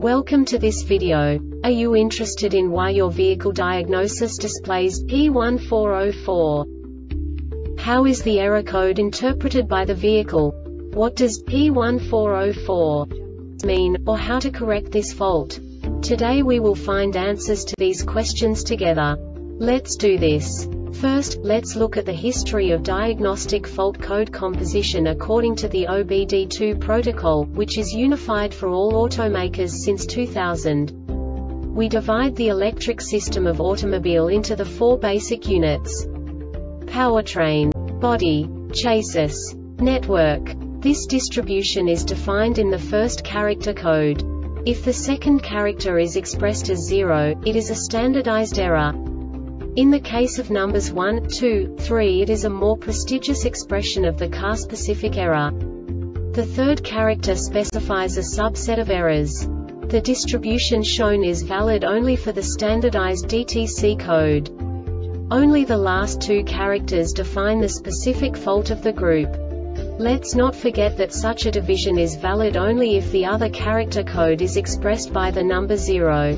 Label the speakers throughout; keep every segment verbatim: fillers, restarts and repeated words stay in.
Speaker 1: Welcome to this video. Are you interested in why your vehicle diagnosis displays P one four zero four? How is the error code interpreted by the vehicle? What does P one four zero four mean, or how to correct this fault? Today we will find answers to these questions together. Let's do this. First, let's look at the history of diagnostic fault code composition according to the O B D two protocol, which is unified for all automakers since two thousand. We divide the electric system of automobile into the four basic units: powertrain, body, chassis, network. This distribution is defined in the first character code. If the second character is expressed as zero, it is a standardized error. In the case of numbers one, two, three, it is a more prestigious expression of the car-specific error. The third character specifies a subset of errors. The distribution shown is valid only for the standardized D T C code. Only the last two characters define the specific fault of the group. Let's not forget that such a division is valid only if the other character code is expressed by the number zero.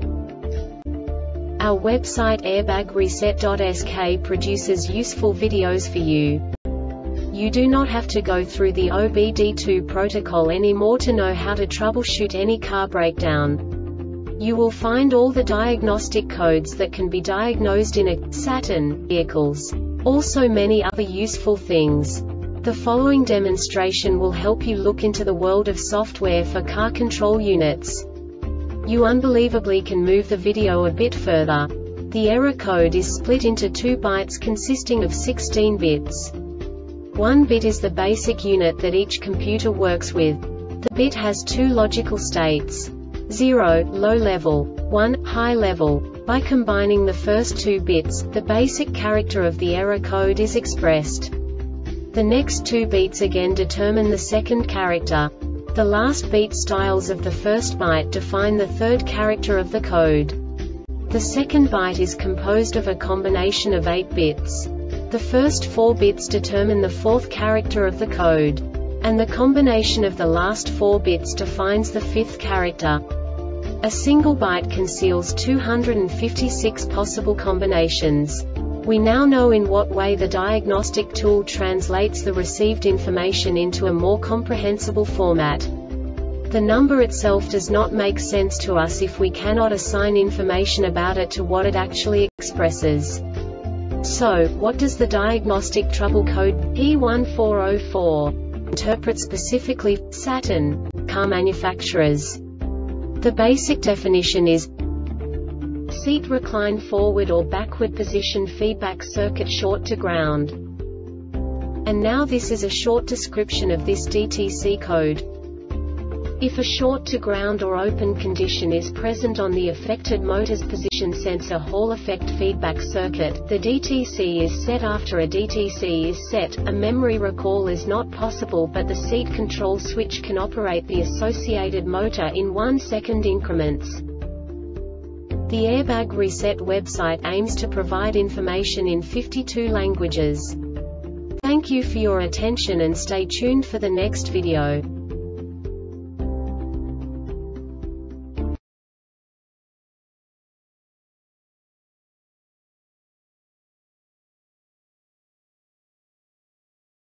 Speaker 1: Our website airbag reset dot S K produces useful videos for you. You do not have to go through the O B D two protocol anymore to know how to troubleshoot any car breakdown. You will find all the diagnostic codes that can be diagnosed in a Saturn vehicles. Also many other useful things. The following demonstration will help you look into the world of software for car control units. You unbelievably can move the video a bit further. The error code is split into two bytes consisting of sixteen bits. One bit is the basic unit that each computer works with. The bit has two logical states: zero, low level, one, high level. By combining the first two bits, the basic character of the error code is expressed. The next two bits again determine the second character. The last beat styles of the first byte define the third character of the code. The second byte is composed of a combination of eight bits. The first four bits determine the fourth character of the code. And the combination of the last four bits defines the fifth character. A single byte conceals two hundred fifty-six possible combinations. We now know in what way the diagnostic tool translates the received information into a more comprehensible format. The number itself does not make sense to us if we cannot assign information about it to what it actually expresses. So, what does the diagnostic trouble code P one four zero four interpret specifically for Saturn car manufacturers? The basic definition is seat recline forward or backward position feedback circuit short to ground. And now this is a short description of this D T C code. If a short to ground or open condition is present on the affected motor's position sensor Hall effect feedback circuit, the D T C is set. After a D T C is set, a memory recall is not possible, but the seat control switch can operate the associated motor in one second increments. The Airbag Reset website aims to provide information in fifty-two languages. Thank you for your attention and stay tuned for the next video.